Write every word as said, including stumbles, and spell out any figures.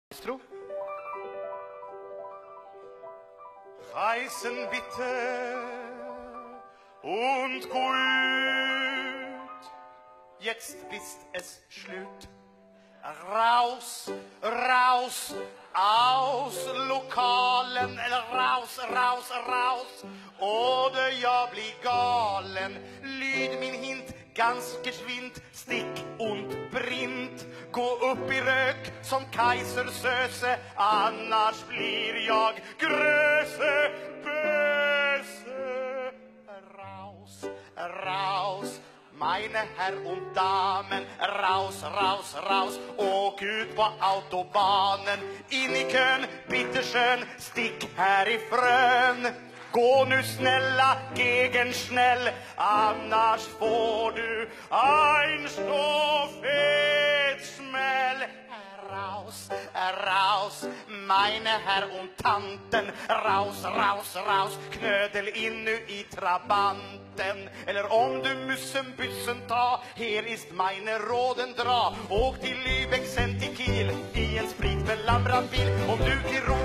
Maestro. Reisen bitte und gut, jetzt ist es slut. Raus, raus, aus lokalen, eller raus, raus, raus, oder jag blir galen. Lyd min hint, ganska svint, stick und brint. Gå upp i rök som Kaisersöse, annars blir jag gröse, böse. Raus, raus, meine Herr und Damen, raus, raus, raus, åk ut på autobanen, in i kön, bitterschön, stick härifrån. Gå nu snälla, gegen schnell, annars får du ein Stoffetsmäll. Raus, raus, meine Herr und Tanten, raus, raus, raus, knödel in nu i trabanten. Eller om du müssen byssen ta, här ist meine råden dra. Åk till Lübeck, sen till Kiel, i en spritbelamrad bil. Om du till Rom